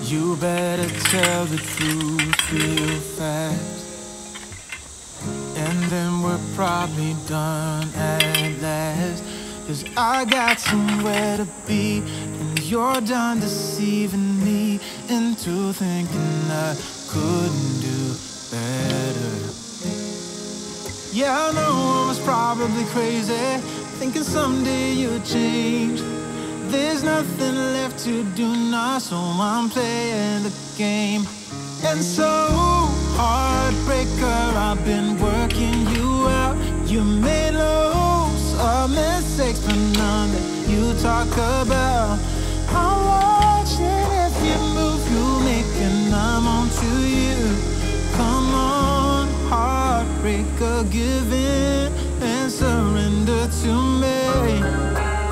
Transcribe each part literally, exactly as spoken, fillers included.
You better tell the truth real fast, and then we're probably done at last. Cause I got somewhere to be, and you're done deceiving me into thinking I couldn't do better. Yeah, I know I was probably crazy, thinking someday you'd change. There's nothing left to do now, so I'm playing the game. And so, heartbreaker, I've been working you out. You made loads of mistakes, but none that you talk about. I'm watching every move you make, and I'm on to you. Come on, heartbreaker, give in and surrender to me.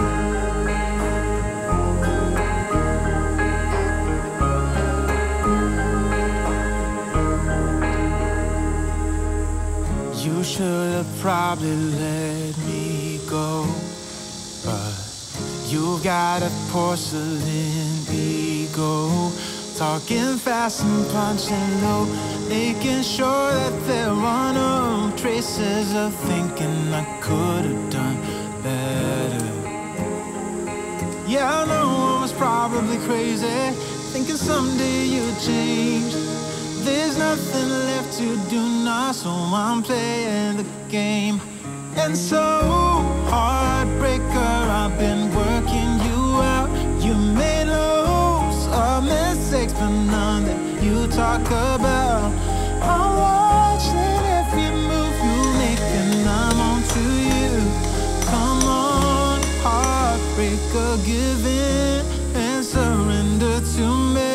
You should have probably let me go, but you've got a porcelain ego, talking fast and punching low, making sure that there are no traces of thinking I could have done better. Yeah, I know I was probably crazy, thinking someday you'd change. There's nothing left to do now, so I'm playing the game. And so, heartbreaker, I've been working you out. You made loads of mistakes, but none that you talk about. I'm watching every move you make, and I'm on to you. Come on, heartbreaker, give in and surrender to me.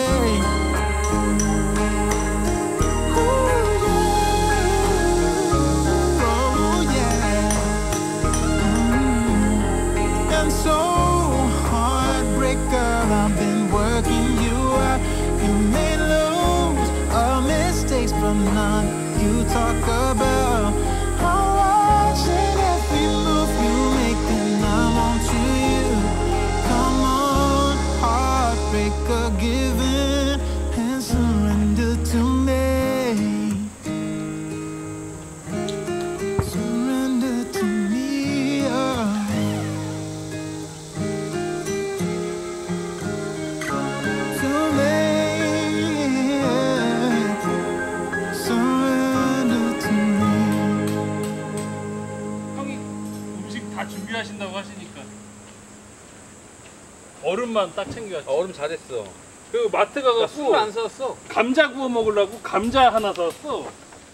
So heartbreaker, I've been working you out. You made loads of mistakes, but none you talk about. I'm watching every move you make, and I'm on to you. Come on, heartbreaker, give in and surrender to me. Surrender to me, oh. 준비하신다고 하시니까 얼음만 딱 챙겨왔지. 얼음 잘했어. 그 마트 가서 술 안 사왔어. 감자 구워 먹으려고 감자 하나 사왔어.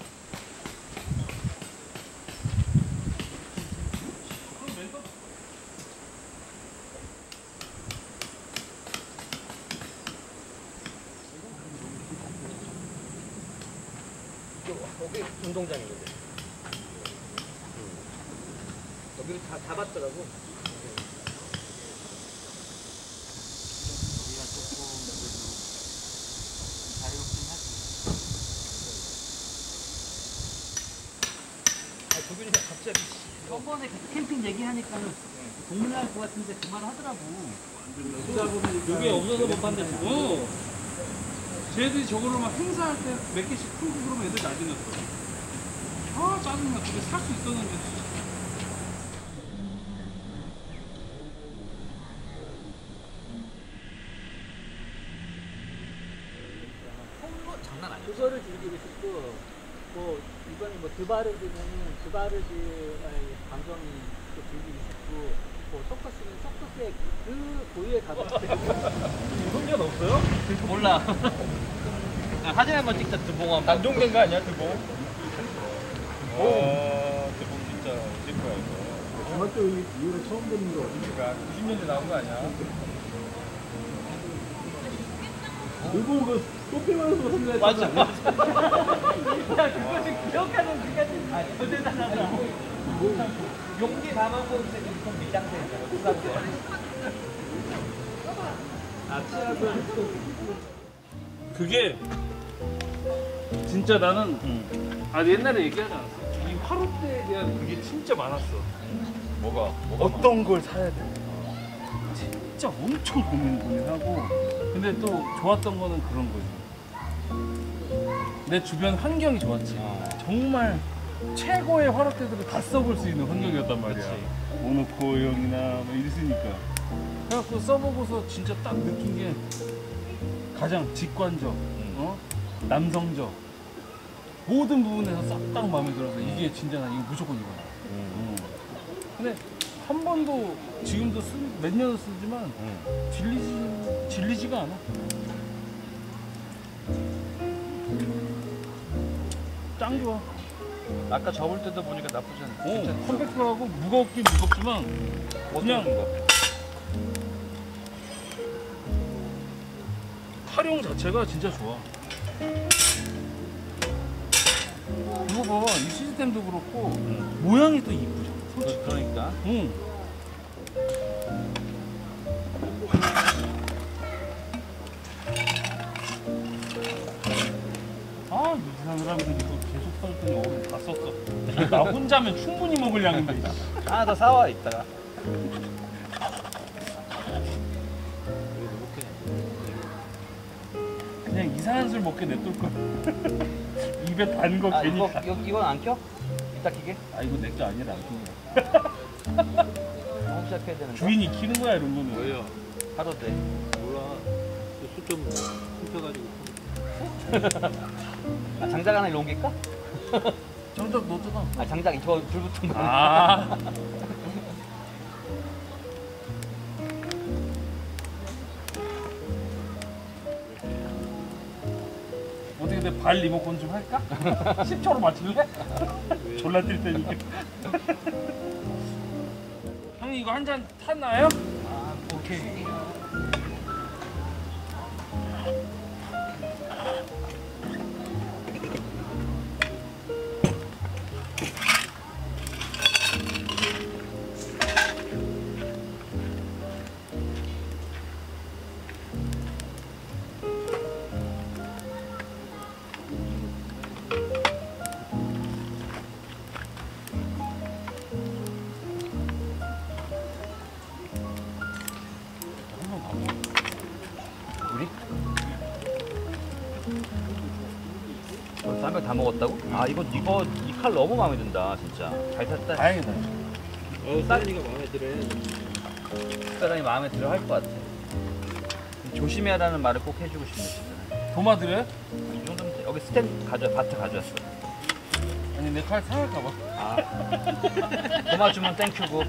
여기 운동장이거든. 여기를 다 잡았더라고. 여기가 조금 자유롭긴 하지. 아, 저기는 갑자기 저번에 캠핑 얘기하니까는 동물 날 것 같은데 그만하더라고. 여기 없어서 못 판다 지금. 쟤들이 저걸로 막 행사할 때 몇 개씩 풀고 그러면 애들 나중났어. 아 짜증나. 그게 살 수 있었는데. 장난 아니야. 그거를 즐기고 싶고, 뭐 이번에 뭐 드바르드면은 드바르드의 감성이 또 즐기고 싶고, 뭐 서커스는 서커스의 그 고유의 가격. 이런 게 없어요? 몰라. 아, 사진 한번 찍자. 드봉 한번. 단종된 거 아니야 드봉? 와 드봉 진짜 어질 거야 이거. 중학교 이후로 처음 보는 거 그러니까 구십 년대 나온 거 아니야? 그리고 그 꽃게만으로 선물했잖아. 맞아, 맞아. 야, 그거는 기억하는 그까지 아니, 더 대단하다. 용기 담아보고 있는데 보통 밀당대잖아, 수상대. 아, 치약은 그게 진짜 나는 응. 아 옛날에 얘기하지 않았어? 이 화롯대에 대한 그게 진짜 많았어. 뭐가? 뭐가 어떤 걸 사야 돼? 진짜 엄청 고민 고민하고 근데 또 좋았던 거는 그런 거지. 내 주변 환경이 좋았지. 어. 정말 최고의 화롯대들을 다 써볼 수 있는 환경이었단 말이야. 그치. 모노코형이나 뭐 이랬으니까. 그래갖고 써보고서 진짜 딱 느낀 게 가장 직관적, 음. 어? 남성적 모든 부분에서 싹 딱 마음에 들어서 이게 진짜 나 이거 무조건 이거야. 음. 근데 한 번도 지금도 쓰, 몇 년을 쓰지만 음. 질리지, 질리지가 않아. 짱 좋아. 아까 접을 때도 보니까 나쁘지 않아. 어, 괜찮았어. 컴팩트하고 무겁긴 무겁지만 그냥 어떤 거? 활용 자체가 진짜 좋아. 이거 봐, 이 시스템도 그렇고 음. 모양이 또 이쁘죠. 솔직히. 그- 그러니까. 응. 아, 이상한 사람들이 이거 계속 써줬더니 오늘 다 썼어. 나 혼자면 충분히 먹을 양인데. 하나 더 사와 이따가. 그냥 이상한 술 먹게 냅둘 걸. 입에 단 거 아 괜히. 이거 가- 이거 이건 안 켜? 이따 키게? 아 이거 내 게 아니라 안 키는 거야. 어, 시작해야 되는 거? 주인이 키는 거야 이런 거는. 왜요? 하도 돼. 몰라. 수좀 훔쳐가지고. 아 장작 하나 일로 옮길까? 정작 넣었잖아. 아 장작 저 불 붙은 거. 아. 어떻게 내 발 리모컨 좀 할까? 십 초로 맞출래? 졸라 뛸 테니까. 형님 이거 한 잔 탔나요? 아 오케이. 우리? 쌈장 다 먹었다고? 아 이거 이거 이 칼 너무 마음에 든다 진짜. 잘 탔다. 다행이다. 어, 사장이가 마음에 들어. 사람이 마음에 들어 할 것 같아. 조심해야라는 말을 꼭 해주고 싶네 진짜. 도마드려? 이 정도면 돼. 여기 스탠 가져 바트 가져왔어. 아니 내 칼 상할까봐. 아 도마주면 땡큐고.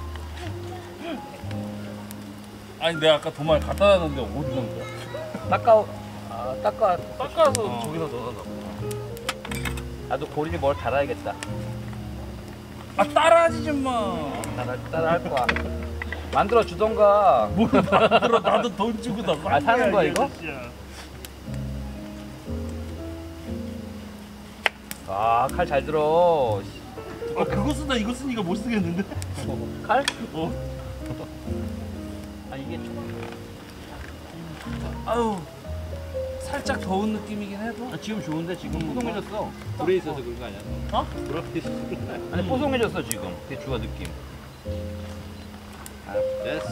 아니 내가 아까 도마를 갖다 놨는데 어디 넣은 거야? 닦아. 아 닦아. 닦아서 어. 저기다 넣어놔. 나도 고리에 뭘 달아야겠다. 아 따라하지 좀 마. 따라 따라 할 거야. 만들어 주던가. 뭘 만들어 나도 돈 주고 다 아, 사는 거야, 이거? 아 칼 잘 들어. 아 그거 쓰다 이거 쓰니까 못 쓰겠는데? 칼? 어. 아 이게 좀. 아유 살짝 더운 느낌이긴 해도. 아, 지금 좋은데 지금 뽀송해졌어. 불에 있어서 그런 거 아니야? 어? 불 앞에 있어서 그런 거 아니야? 아니 뽀송해졌어 지금. 대추가 느낌. 아, 됐어.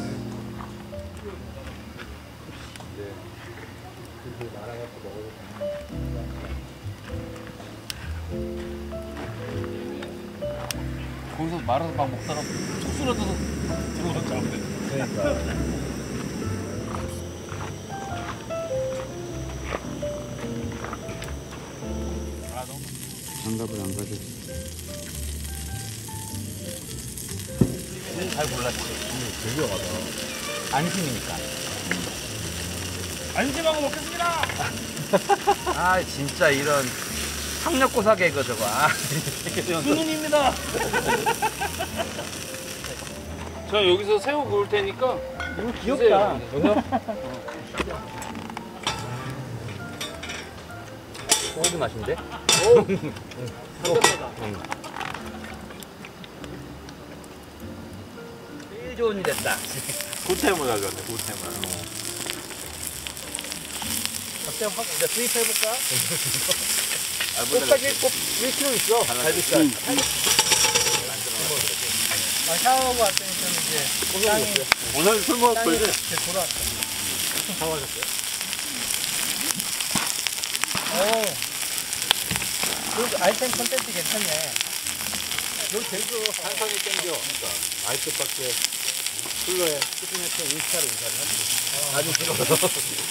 거기서 말아서 막 먹다가 툭 쓰러져서 들어갔지 않대. 장갑을 안 가져. 잘 골랐지. 되게 하다. 안심이니까. 안심하고 먹겠습니다. 아 진짜 이런 학력고사 개그 저거. 아, 순훈입니다. 저 여기서 새우 구울 테니까. 이거 귀엽다. 소고기 맛인데? 제일 좋은 일 했다. 고태물 하겠네, 고태물. 갑자기 확 이제 투입해볼까? 아, 꽃까지 꽃 일 킬로그램 있어. 갈비살. 아, 샤워하고 왔더니 좀 이제 땅이 오늘 술 먹을 땅이 거지? 이렇게 돌아왔어. 잡아줬어요? 오. 그 아이템 콘텐츠 괜찮네. 여기 제주 한상이 땡겨. 그러니까 아이스밖에 술로에 스피네트 인스타로 인사를 하지. 아주 싫어.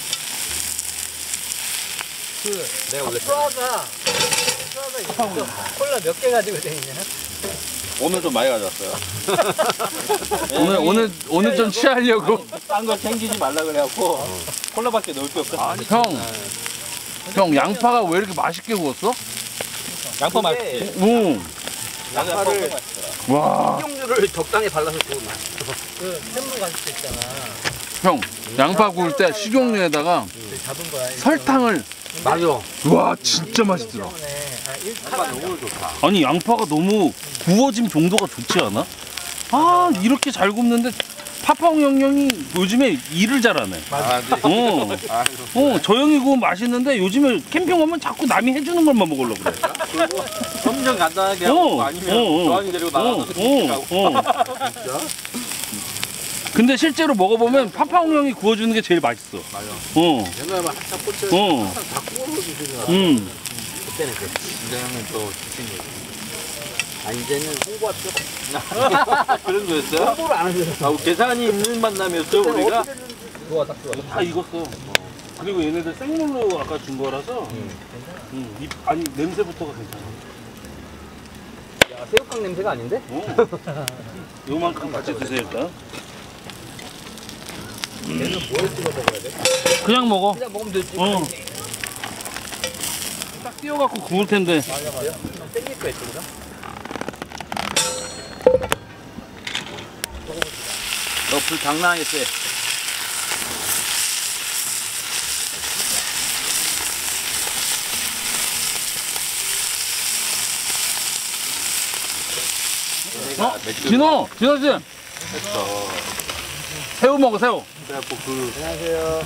그 내가 원래 프라가 프라가 이거 콜라 몇 개 가지고 다니냐? 오늘 좀 많이 가져왔어요. 오늘 오늘 오늘 좀 취하려고. 딴 거 챙기지 말라 그래갖고 콜라밖에 넣을 게 없어. 아니 형, 형 양파가 왜 이렇게 맛있게 구웠어? 양파 그게 맛있지? 응. 양파를 와, 식용유를 적당히 발라서 구우면 맛있어. 그 샘물 갔을 때 있잖아. 형 양파 구울 때 식용유에다가 그 잡은 거야. 설탕을. 맞아. 와 진짜 맛있더라. 때문에 아, 일 양파 너무 좋다. 아니 양파가 너무 구워진 정도가 좋지 않아? 아 이렇게 잘 굽는데 파파홍 형님이 요즘에 일을 잘하네. 아, 네. 어, 아, 어, 저 형이 구우면 맛있는데 요즘에 캠핑 오면 자꾸 남이 해주는 것만 먹으려고 그래. 그리고 엄청 간단하게 어, 하고 아니면 어, 어. 조항이 데리고 나가서 어, 김치하고. 어, 어. 근데 실제로 먹어보면 파파홍 형이 구워주는 게 제일 맛있어. 맞아. 어, 옛날에 막 한참 꽂혀 어. 항상 다 구워주시더라. 음. 그때는 그래. 이제는 또 지친 거지. 아 이제는 홍보할 필요 없어. 그런 거였어요? 홍보를 안 하셔서. 아, 계산이 있는 만남이었죠 우리가? 좋아 딱 좋아. 다 익었어. 그리고 얘네들 생물로 아까 준 거라서 음, 입, 아니 냄새부터가 괜찮아. 야, 새우깡 냄새가 아닌데? 어. 요만큼 같이 드세요 일단. 얘는 뭘 찍어 먹어야 돼? 그냥 먹어. 그냥 먹으면 되지. 어. 딱 띄워갖고 구울 텐데. 맞아 맞아. 좀 땡길 거 있어 그죠? 너 불 장난하게 세. 어? 진호! 진호 씨! 새우 먹어 새우. 그래갖고 그 안녕하세요.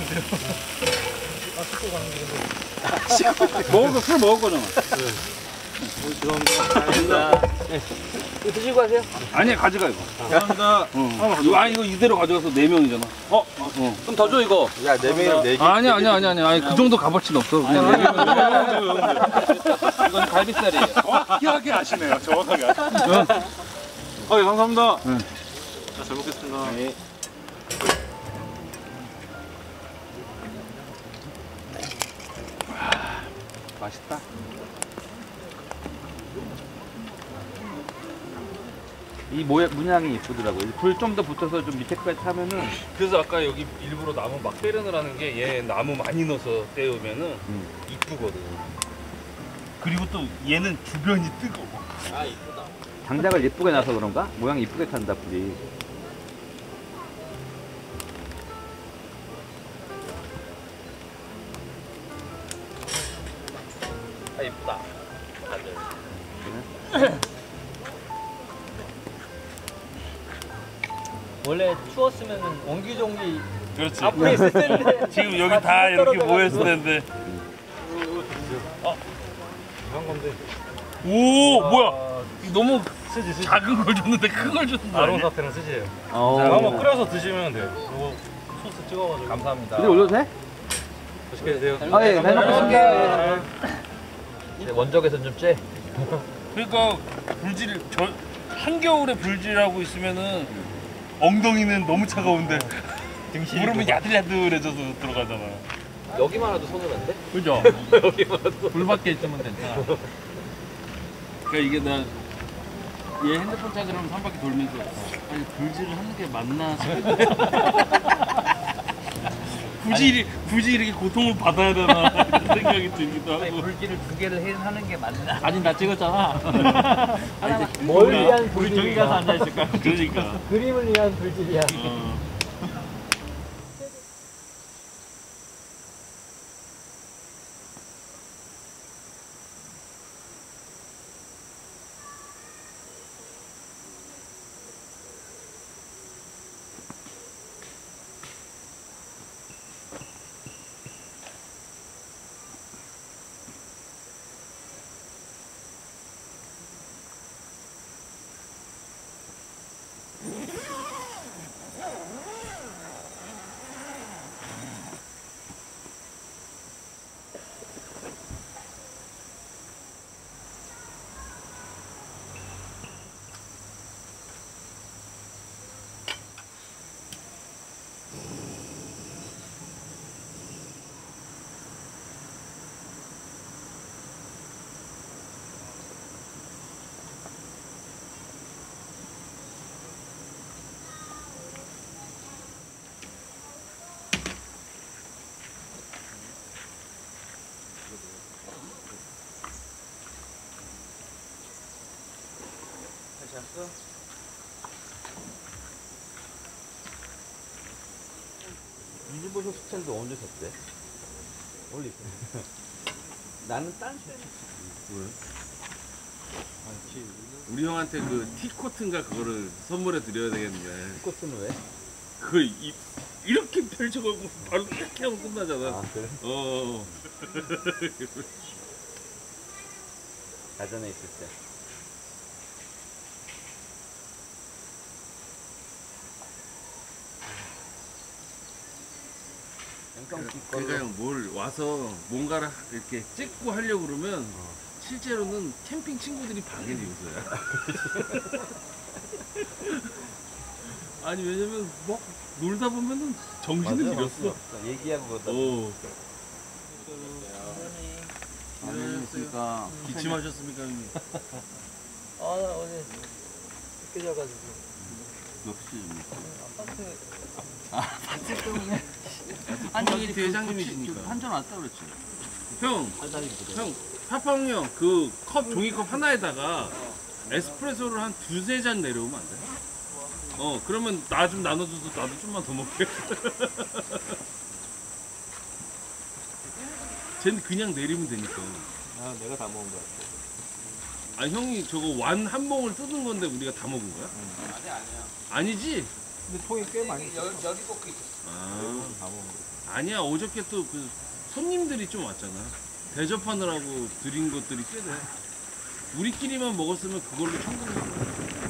먹을 거 술 먹을 거잖아. 이거 드시고 가세요. 아니 가져가 이거. 감사합니다. 응. 이거, 아니 이거 이대로 가져가서 네 명이잖아. 어? 어. 좀 더 줘 이거. 야 네 명이면 네 개. 아니 아니 아니 아니 아니 그 정도 값어치는 없어. 그냥 네 명이면 이건 갈비살이에요. 희하게 아시네요. 정확하게 아시네요. 응. 어, 예, 감사합니다. 응. 자, 잘 먹겠습니다. 네. 맛있다. 이 모양 문양이 이쁘더라고. 불 좀 더 붙어서 좀 밑에까지 타면은. 그래서 아까 여기 일부러 나무 막 때려넣으라는 게 얘 나무 많이 넣어서 떼우면은 이쁘거든. 그리고 또 얘는 주변이 뜨거워. 아 이쁘다. 장작을 예쁘게 놔서 그런가? 모양이 이쁘게 탄다 불이. 아 이쁘다. 원래 추웠으면은 옹기종기 그렇지. 앞에 있을 텐데 지금 여기 다 이렇게 모였을 텐데. 한 건데. 오 뭐야? 너무 작은 걸 줬는데 큰 걸 줬는 거 아니야? 사태랑 쓰시에요. 어. 한번 끓여서 드시면 돼요. 이거 소스 찍어가지고. 감사합니다. 이제 올려도 돼? 맛있게 드세요. 아 예, 잘 먹겠습니다. 네, 원적에선 좀 째. 그러니까 불질 저 한겨울에 불질하고 있으면은 엉덩이는 너무 차가운데 무릎은 야들야들해져서 들어가잖아. 여기만 와도 손을 안 대? 그죠? 여기만 와도. 불밖에 있으면 괜찮아. 그러니까 이게 나 얘 핸드폰 찾으려면 한 바퀴 돌면서 아니 불질을 하는 게 맞나 싶어. 굳이 굳이 이렇게 고통을 받아야 되나 이런 생각이 들기도 하고. 불길을 두 개를 해- 하는 게 맞나? 사진 다 찍었잖아. 뭘 위한 우리 불질이야? 저기 가서 앉아 있을까? 그러니까. 그림을 위한 불질이야. 어. 됐어? 유지보석 스탠드 언제 샀대? 원래 나는 딴 왜? 우리 형한테 그 티코트인가 그거를 선물해 드려야 되겠는데 코트는 왜? 그걸 이, 이렇게 펼쳐갖고 바로 이렇게 하면 끝나잖아. 아 그래? 어. 가전에 있을 때. 그러니까 형 뭘 와서 뭔가를 이렇게 찍고 하려고 그러면 어. 실제로는 캠핑 친구들이 방해를 요소야. 아니 왜냐면 막 놀다 보면은 정신을 잃었어. 얘기하고 그러다. 오. 안녕하십니까. 기침하셨습니까 형님? 아, 나 어제 늦게 자가지고. 몇 시입니까? 아파트. 한정이 대장님이시니까. 한전 왔다 그랬지. 형, 형, 파팡 형, 그 컵, 종이컵 하나에다가 에스프레소를 한 두세 잔 내려오면 안 돼? 어, 그러면 나 좀 나눠줘서 나도 좀만 더 먹게. 쟤는 그냥 내리면 되니까. 아, 내가 다 먹은 거 같아. 아, 형이 저거 완 한 봉을 뜯은 건데 우리가 다 먹은 거야? 응. 아니, 아니야. 아니지? 근데 통이 꽤 많이 있어. 여기, 여기 꽂고 있어. 아, 다 먹은 거. 아니야. 어저께 또 그 손님들이 좀 왔잖아. 대접하느라고 드린 것들이 꽤 돼. 우리끼리만 먹었으면 그걸로 충분해.